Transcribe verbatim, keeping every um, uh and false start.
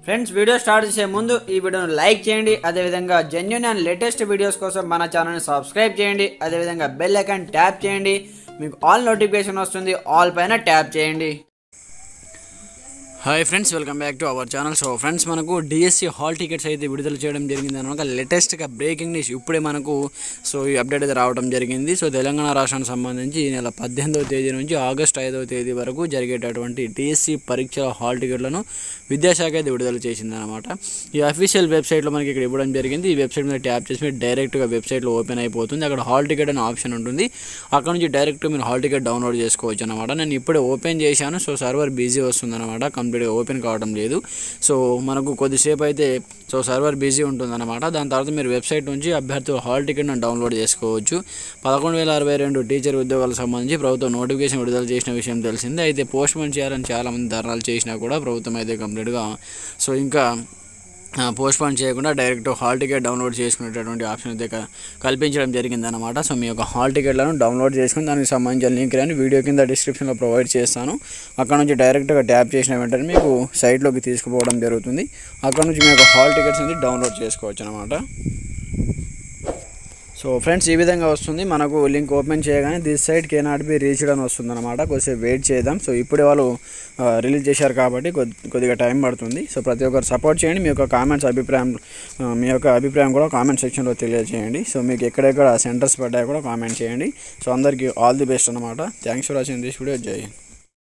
Friends video start చేసే ముందు ఈ వీడియోను లైక్ చేయండి. అదేవిధంగా జెన్యూన్ అండ్ లేటెస్ట్ వీడియోస్ కోసం మన ఛానల్ని సబ్స్క్రైబ్ చేయండి. అదేవిధంగా బెల్ ఐకాన్ ట్యాప్ చేయండి. మీకు ఆల్ నోటిఫికేషన్ వస్తుంది. ఆల్ పైన ట్యాప్ చేయండి. Hi friends, welcome back to our channel. So friends, మనకు డిఎస్సి హాల్ టికెట్స్ అయితే విడుదల చేయడం జరిగింది అనమాట. లేటెస్ట్గా బ్రేకింగ్ న్యూస్ ఇప్పుడే మనకు సో ఈ అప్డేట్ అయితే రావడం జరిగింది. సో తెలంగాణ రాష్ట్రానికి సంబంధించి ఈ నెల పద్దెనిమిదవ తేదీ నుంచి ఆగస్టు ఐదవ తేదీ వరకు జరిగేటటువంటి డిఎస్సి పరీక్షల హాల్ టికెట్లను విద్యాశాఖ అయితే విడుదల చేసింది అనమాట. ఈ అఫీషియల్ వెబ్సైట్లో మనకి ఇక్కడ ఇవ్వడం జరిగింది. ఈ వెబ్సైట్ మీద ట్యాప్ చేసి మీరు డైరెక్ట్గా వెబ్సైట్లో ఓపెన్ అయిపోతుంది. అక్కడ హాల్ టికెట్ అనే ఆప్షన్ ఉంటుంది. అక్కడ నుంచి డైరెక్ట్ మీరు హాల్ టికెట్ డౌన్లోడ్ చేసుకోవచ్చు అనమాట. నేను ఇప్పుడే ఓపెన్ చేశాను. సో సర్వర్ బిజీ వస్తుంది అనమాట, కంప్లీట్గా ఓపెన్ కావడం లేదు. సో మనకు కొద్దిసేపు అయితే సో సర్వర్ బిజీ ఉంటుందన్నమాట. దాని తర్వాత మీరు వెబ్సైట్ నుంచి అభ్యర్థుల హాల్ టికెట్ను డౌన్లోడ్ చేసుకోవచ్చు. పదకొండు వేల అరవై రెండు టీచర్ ఉద్యోగాలకు సంబంధించి ప్రభుత్వం నోటిఫికేషన్ విడుదల చేసిన విషయం తెలిసిందే. అయితే పోస్ట్ పోన్ చేయాలని చాలామంది ధర్నాలు చేసినా కూడా ప్రభుత్వం అయితే కంప్లీట్గా సో ఇంకా పోస్ట్ పోన్ చేయకుండా డైరెక్ట్ హాల్ టికెట్ డౌన్లోడ్ చేసుకునేటటువంటి ఆప్షన్ అయితే కల్పించడం జరిగిందనమాట. సో మీ యొక్క హాల్ టికెట్లను డౌన్లోడ్ చేసుకుని దానికి సంబంధించిన లింక్ అని వీడియో కింద డిస్క్రిప్షన్లో ప్రొవైడ్ చేస్తాను. అక్కడ నుంచి డైరెక్ట్గా ట్యాప్ చేసిన వెంటనే మీకు సైట్లోకి తీసుకుపోవడం జరుగుతుంది. అక్కడ నుంచి మీ యొక్క హాల్ టికెట్స్ అనేది డౌన్లోడ్ చేసుకోవచ్చు అనమాట. సో ఫ్రెండ్స్, ఈ విధంగా వస్తుంది. మనకు లింక్ ఓపెన్ చేయగానే this site cannot be reached అని వస్తుంది అనమాట. కొద్దిసేపు వెయిట్ చేద్దాం. సో ఇప్పుడే వాళ్ళు రిలీజ్ చేశారు కాబట్టి కొద్ది కొద్దిగా టైం పడుతుంది. సో ప్రతి ఒక్కరు సపోర్ట్ చేయండి. మీ యొక్క కామెంట్స్ అభిప్రాయం మీ యొక్క అభిప్రాయం కూడా కామెంట్ సెక్షన్లో తెలియజేయండి. సో మీకు ఎక్కడెక్కడ సెంటర్స్ పడ్డాయో కూడా కామెంట్ చేయండి. సో అందరికీ ఆల్ ది బెస్ట్ అనమాట. Thanks for watching this video. జై హింద్.